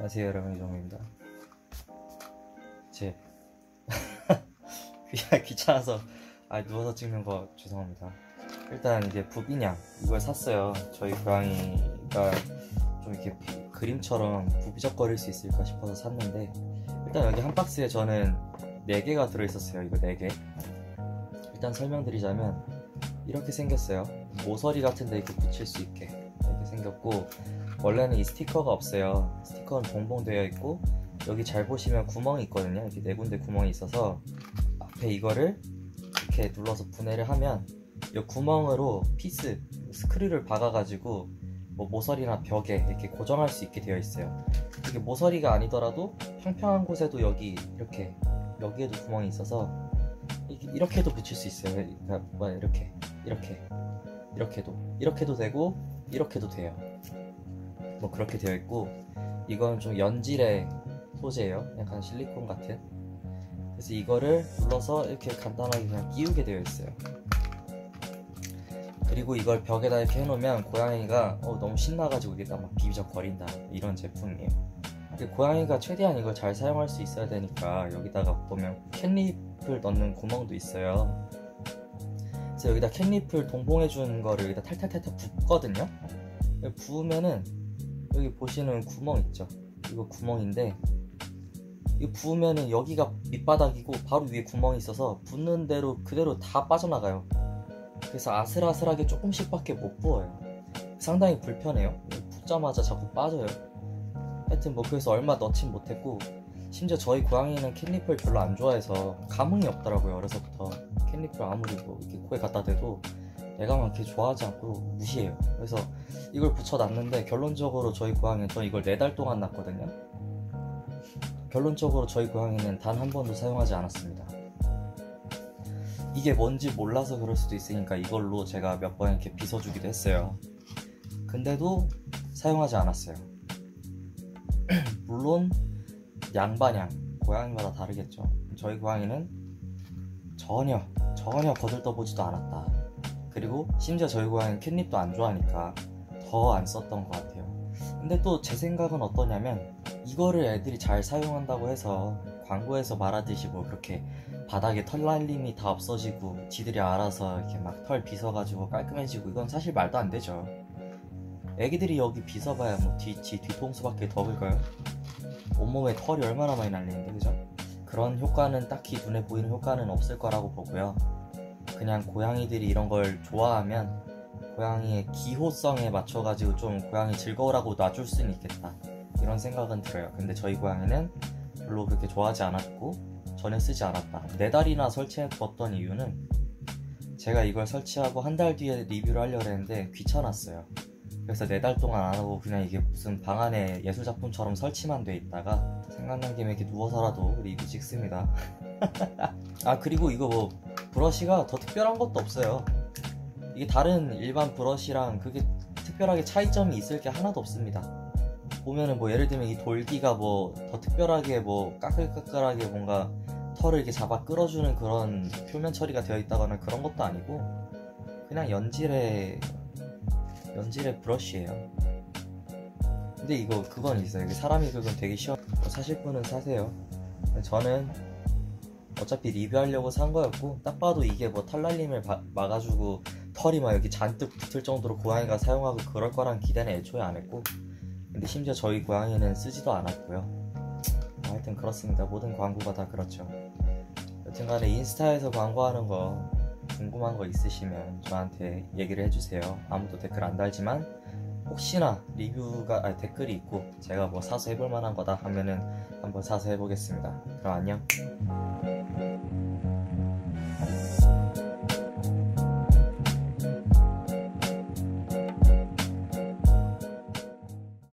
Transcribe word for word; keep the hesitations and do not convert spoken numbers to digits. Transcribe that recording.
안녕하세요 여러분, 이정우입니다. 제 그냥 귀찮아서 아 누워서 찍는 거 죄송합니다. 일단 이게 부비냥 이걸 샀어요. 저희 고양이가 좀 이렇게 그림처럼 부비적거릴 수 있을까 싶어서 샀는데, 일단 여기 한 박스에 저는 네 개가 들어있었어요. 이거 네 개. 일단 설명드리자면 이렇게 생겼어요. 모서리 같은데 이렇게 붙일 수 있게 이렇게 생겼고, 원래는 이 스티커가 없어요. 스티커는 동봉되어 있고, 여기 잘 보시면 구멍이 있거든요. 이렇게 네 군데 구멍이 있어서 앞에 이거를 이렇게 눌러서 분해를 하면 이 구멍으로 피스, 스크류를 박아가지고 뭐 모서리나 벽에 이렇게 고정할 수 있게 되어 있어요. 이게 모서리가 아니더라도 평평한 곳에도 여기 이렇게 여기에도 구멍이 있어서 이렇게도 붙일 수 있어요. 그러니까 뭐 이렇게 이렇게 이렇게도 이렇게도 되고 이렇게도 돼요. 뭐 그렇게 되어 있고, 이건 좀 연질의 소재예요. 약간 실리콘 같은. 그래서 이거를 눌러서 이렇게 간단하게 그냥 끼우게 되어 있어요. 그리고 이걸 벽에다 이렇게 해놓으면 고양이가 어, 너무 신나가지고 이게 딱 막 비비적거린다, 이런 제품이에요. 고양이가 최대한 이걸 잘 사용할 수 있어야 되니까 여기다가 보면 캣닙을 넣는 구멍도 있어요. 그래서 여기다 캣닙을 동봉해 준 거를 여기다 탈탈탈탈 붓거든요. 부으면은 여기 보시는 구멍 있죠? 이거 구멍인데, 이거 부으면은 여기가 밑바닥이고 바로 위에 구멍이 있어서 붓는 대로 그대로 다 빠져나가요. 그래서 아슬아슬하게 조금씩 밖에 못 부어요. 상당히 불편해요. 붓자마자 자꾸 빠져요. 하여튼 뭐 그래서 얼마 넣진 못했고, 심지어 저희 고양이는 캣닙을 별로 안 좋아해서 감흥이 없더라고요. 어려서부터 캣닙을 아무리 뭐 이렇게 코에 갖다 대도 얘가 막 이렇게 좋아하지 않고 무시해요. 그래서 이걸 붙여놨는데, 결론적으로 저희 고양이는, 저 이걸 네 달 동안 놨거든요. 결론적으로 저희 고양이는 단 한 번도 사용하지 않았습니다. 이게 뭔지 몰라서 그럴 수도 있으니까 이걸로 제가 몇 번 이렇게 빗어주기도 했어요. 근데도 사용하지 않았어요. 물론 양반양 고양이마다 다르겠죠. 저희 고양이는 전혀 전혀 거들떠보지도 않았다. 그리고 심지어 저희 고양이는 캣닙도 안 좋아하니까 더 안 썼던 것 같아요. 근데 또 제 생각은 어떠냐면, 이거를 애들이 잘 사용한다고 해서 광고에서 말하듯이 뭐 그렇게 바닥에 털 날림이 다 없어지고 지들이 알아서 이렇게 막 털 빗어가지고 깔끔해지고, 이건 사실 말도 안 되죠. 애기들이 여기 빗어봐야 뭐 뒤, 뒤, 뒤통수밖에 더 긁어요. 온몸에 털이 얼마나 많이 날리는데, 그죠? 그런 효과는 딱히 눈에 보이는 효과는 없을 거라고 보고요. 그냥 고양이들이 이런 걸 좋아하면 고양이의 기호성에 맞춰가지고 좀 고양이 즐거우라고 놔줄 수는 있겠다, 이런 생각은 들어요. 근데 저희 고양이는 별로 그렇게 좋아하지 않았고 전혀 쓰지 않았다. 네 달이나 설치해뒀던 이유는, 제가 이걸 설치하고 한 달 뒤에 리뷰를 하려고 했는데 귀찮았어요. 그래서 네 달 동안 안 하고 그냥 이게 무슨 방 안에 예술작품처럼 설치만 돼 있다가 생각난 김에 이렇게 누워서라도 리뷰 찍습니다. 아, 그리고 이거 뭐 브러쉬가 더 특별한 것도 없어요. 이게 다른 일반 브러쉬랑 그게 특별하게 차이점이 있을 게 하나도 없습니다. 보면은 뭐 예를 들면 이 돌기가 뭐 더 특별하게 뭐 까끌까끌하게 뭔가 털을 이렇게 잡아 끌어주는 그런 표면 처리가 되어 있다거나 그런 것도 아니고, 그냥 연질의 연질의 브러쉬예요. 근데 이거 그건 있어요. 사람이 긁으면 되게 시원. 사실 분은 사세요. 저는 어차피 리뷰하려고 산 거였고, 딱 봐도 이게 뭐 털날림을 바, 막아주고 털이 막 여기 잔뜩 붙을 정도로 고양이가 사용하고 그럴 거란 기대는 애초에 안 했고, 근데 심지어 저희 고양이는 쓰지도 않았고요. 하여튼 그렇습니다. 모든 광고가 다 그렇죠. 여튼간에 인스타에서 광고하는 거 궁금한 거 있으시면 저한테 얘기를 해주세요. 아무도 댓글 안 달지만 혹시나 리뷰가 아니 댓글이 있고 제가 뭐 사서 해볼 만한 거다 하면은 한번 사서 해보겠습니다. 그럼 안녕.